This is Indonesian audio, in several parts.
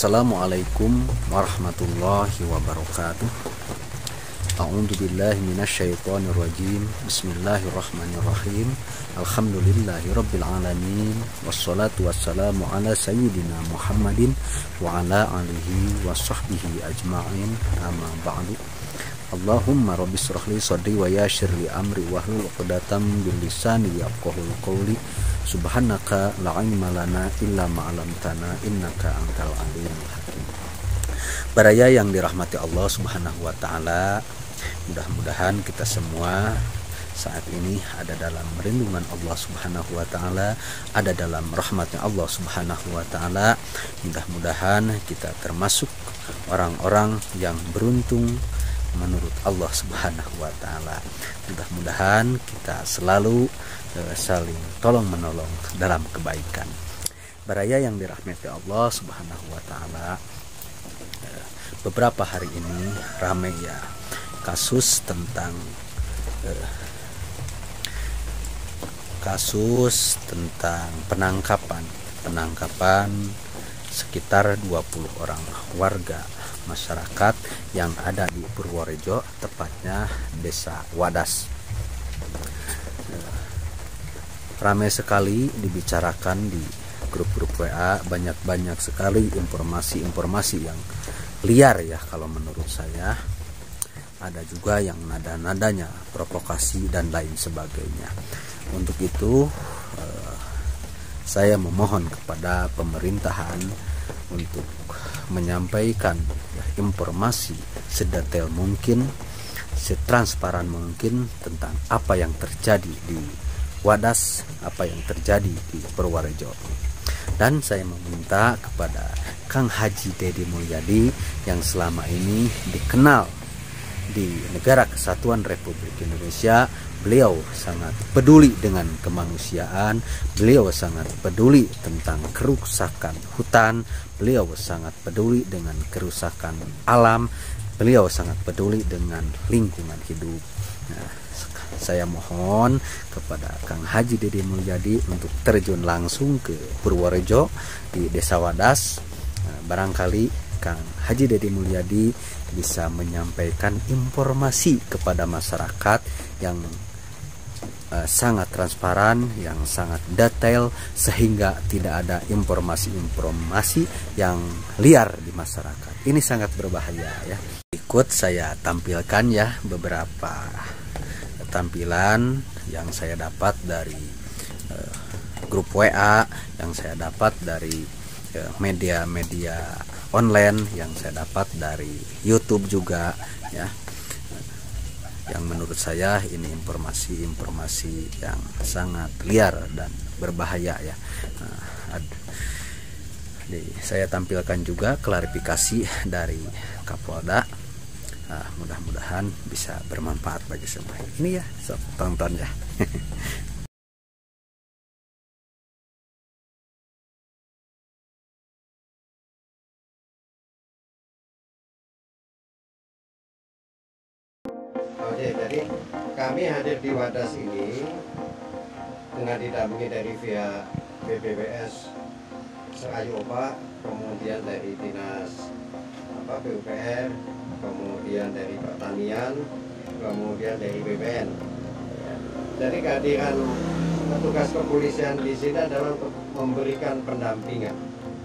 Assalamualaikum warahmatullahi wabarakatuh. A'udzu billahi minasyaitonir rajim. Bismillahirrahmanirrahim. Alhamdulillahirabbil alamin. Wassalatu wassalamu ala sayyidina Muhammadin wa ala alihi washabbihi ajma'in. Amma ba'du. Allahumma rabbi shrah li sadri wa yassir li amri wahlul 'uqdatam min lisani yafqahul qawli. Subhanaka la ilma lana illa ma 'allamtana innaka antal alimul hakim. Baraya yang dirahmati Allah Subhanahu wa taala, mudah-mudahan kita semua saat ini ada dalam perlindungan Allah Subhanahu wa taala, ada dalam rahmatnya Allah Subhanahu wa taala. Mudah-mudahan kita termasuk orang-orang yang beruntung menurut Allah Subhanahu wa taala. Mudah-mudahan kita selalu saling tolong menolong dalam kebaikan. Baraya yang dirahmati Allah Subhanahu wa taala, beberapa hari ini ramai ya kasus tentang penangkapan sekitar 20 orang warga masyarakat yang ada di Purworejo, tepatnya Desa Wadas. Ramai sekali dibicarakan di grup-grup WA, banyak sekali informasi yang liar ya kalau menurut saya. Ada juga yang nada-nadanya provokasi dan lain sebagainya. Untuk itu saya memohon kepada pemerintahan untuk menyampaikan informasi sedetail mungkin, setransparan mungkin tentang apa yang terjadi di Wadas, apa yang terjadi di Purworejo. Dan saya meminta kepada Kang Haji Deddy Mulyadi yang selama ini dikenal di Negara Kesatuan Republik Indonesia. Beliau sangat peduli dengan kemanusiaan, beliau sangat peduli tentang kerusakan hutan, beliau sangat peduli dengan kerusakan alam, beliau sangat peduli dengan lingkungan hidup. Nah, saya mohon kepada Kang Haji Deddy Mulyadi untuk terjun langsung ke Purworejo di Desa Wadas. Barangkali Kang Haji Deddy Mulyadi bisa menyampaikan informasi kepada masyarakat yang sangat transparan, yang sangat detail, sehingga tidak ada informasi-informasi yang liar di masyarakat. Ini sangat berbahaya ya. Ikut saya tampilkan ya beberapa tampilan yang saya dapat dari grup WA, yang saya dapat dari media-media online, yang saya dapat dari YouTube juga ya, yang menurut saya ini informasi yang sangat liar dan berbahaya ya. Saya tampilkan juga klarifikasi dari Kapolda. Mudah-mudahan bisa bermanfaat bagi semua. Ini ya, tonton ya. Oke, jadi kami hadir di Wadas ini dengan didampingi dari via BPWS Serayu Opa, kemudian dari Dinas PUPR, kemudian dari Pertanian, kemudian dari BPN. Jadi kehadiran petugas kepolisian di sini adalah untuk memberikan pendampingan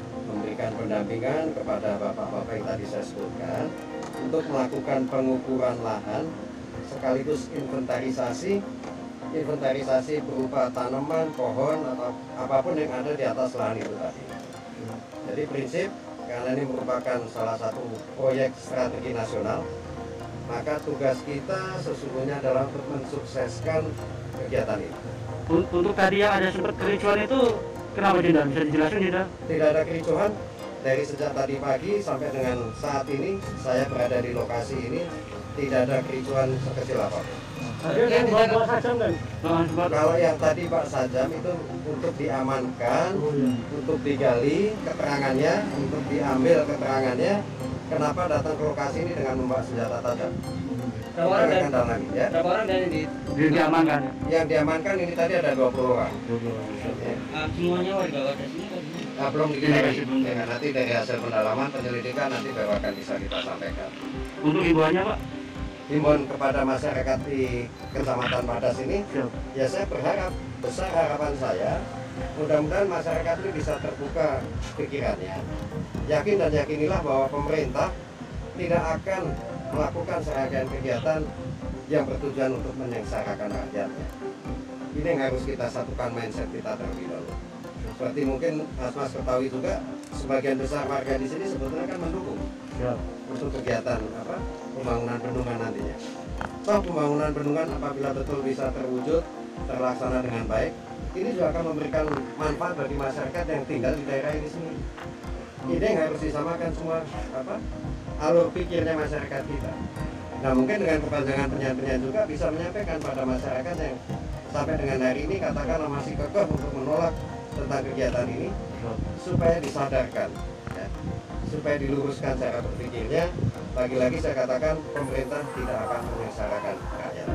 kepada bapak-bapak yang tadi saya sebutkan, untuk melakukan pengukuran lahan sekaligus inventarisasi berupa tanaman, pohon, atau apapun yang ada di atas lahan itu tadi. Jadi prinsip, karena ini merupakan salah satu proyek strategi nasional, maka tugas kita sesungguhnya adalah untuk mensukseskan kegiatan ini. Untuk tadi yang ada sempat kericuan itu, kenapa Dinda? Bisa dijelaskan Dinda? Tidak ada kericuhan. Dari sejak tadi pagi sampai dengan saat ini saya berada di lokasi ini, tidak ada kericuan sekecil apapun. Kalau yang tadi Pak Sajam itu untuk diamankan, untuk digali keterangannya, untuk diambil keterangannya, kenapa datang ke lokasi ini dengan membawa senjata tajam. Berapa orang yang diamankan? Yang diamankan ini tadi ada 20 orang. Semuanya warga Wadas ini kan? belum diketahui. Ya, nanti dari hasil pendalaman penyelidikan nanti baru akan bisa kita sampaikan. Untuk himbauannya Pak? Himbauan kepada masyarakat di Kecamatan Padas ini, ya saya berharap, besar harapan saya, mudah-mudahan masyarakat ini bisa terbuka pikirannya. Yakin dan yakinilah bahwa pemerintah tidak akan melakukan serangkaian kegiatan yang bertujuan untuk menyengsarakan rakyatnya. Ini yang harus kita satukan mindset kita terlebih dahulu. Seperti mungkin Mas ketahui juga, sebagian besar warga di sini sebetulnya kan mendukung untuk kegiatan pembangunan bendungan nantinya. Toh pembangunan bendungan apabila betul bisa terwujud, terlaksana dengan baik, ini juga akan memberikan manfaat bagi masyarakat yang tinggal di daerah ini sendiri. Ini yang harus disamakan semua alur pikirnya masyarakat kita. Nah mungkin dengan kepanjangan penyampaian juga bisa menyampaikan pada masyarakat yang sampai dengan hari ini katakanlah masih kekeh untuk menolak tentang kegiatan ini, supaya disadarkan, ya, supaya diluruskan cara berpikirnya. Lagi-lagi saya katakan pemerintah tidak akan menyengsarakan rakyat.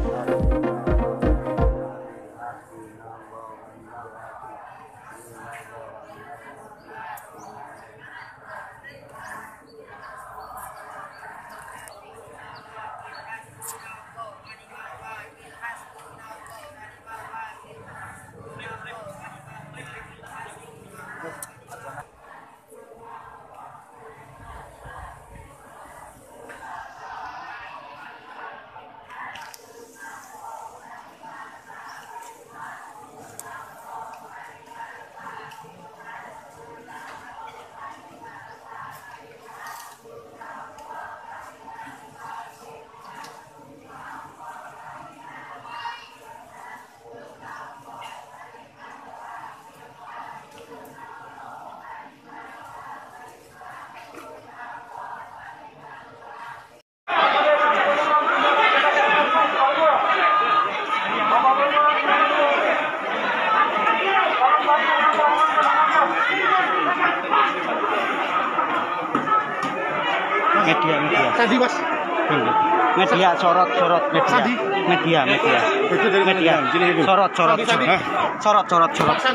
Media. Tadi Mas. Media sorot media. Sandi. Media. Itu dari Media. Sorot. Sandi. Sorot.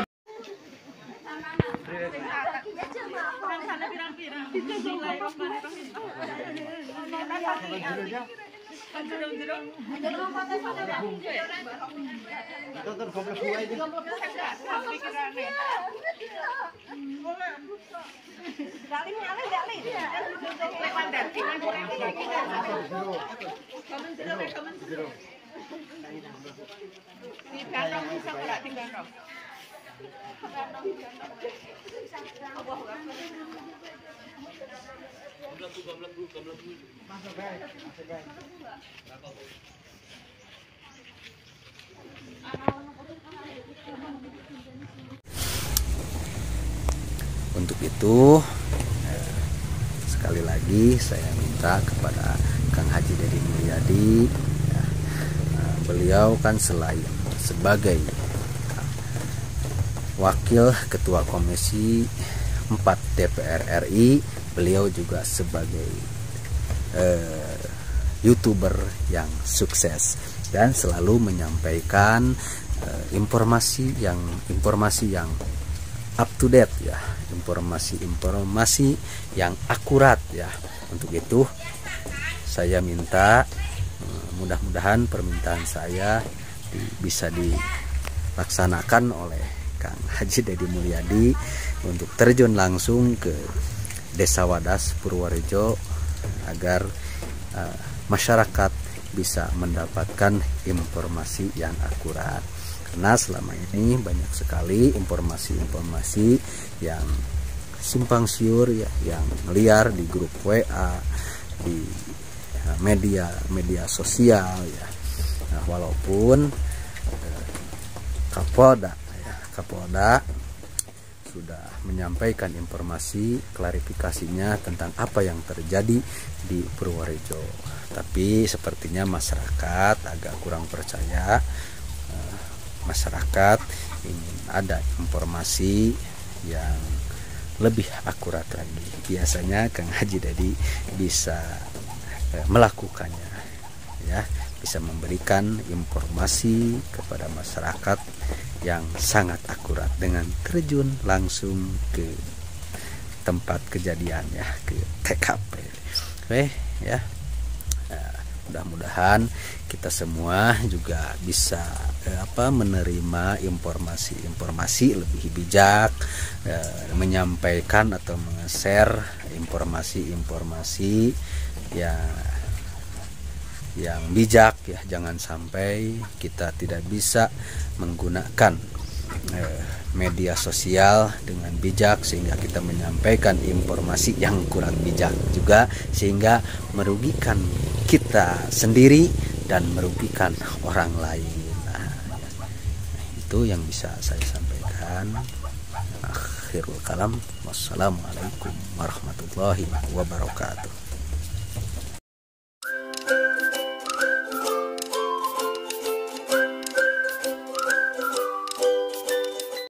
Untuk itu sekali lagi saya minta kepada Kang Haji Deddy Mulyadi, ya, beliau kan selain sebagai Wakil Ketua Komisi 4 DPR RI, beliau juga sebagai YouTuber yang sukses dan selalu menyampaikan informasi yang up to date, ya, informasi yang akurat, ya. Untuk itu saya minta mudah-mudahan permintaan saya bisa dilaksanakan oleh Kang Haji Deddy Mulyadi untuk terjun langsung ke Desa Wadas Purworejo agar masyarakat bisa mendapatkan informasi yang akurat. Karena selama ini banyak sekali informasi-informasi yang simpang siur, ya, yang liar di grup WA, di media sosial, ya. Nah, walaupun Kapolda sudah menyampaikan informasi klarifikasinya tentang apa yang terjadi di Purworejo, tapi sepertinya masyarakat agak kurang percaya. Masyarakat ingin ada informasi yang lebih akurat lagi. Biasanya Kang Haji Deddy bisa melakukannya, ya. bisa memberikan informasi kepada masyarakat yang sangat akurat dengan terjun langsung ke tempat kejadian ya, ke TKP. Oke ya. Mudah-mudahan kita semua juga bisa menerima informasi-informasi lebih bijak, menyampaikan atau meng-share informasi-informasi yang bijak ya. Jangan sampai kita tidak bisa menggunakan media sosial dengan bijak sehingga kita menyampaikan informasi yang kurang bijak juga, sehingga merugikan kita sendiri dan merugikan orang lain. Itu yang bisa saya sampaikan. Akhirul kalam, wassalamualaikum warahmatullahi wabarakatuh.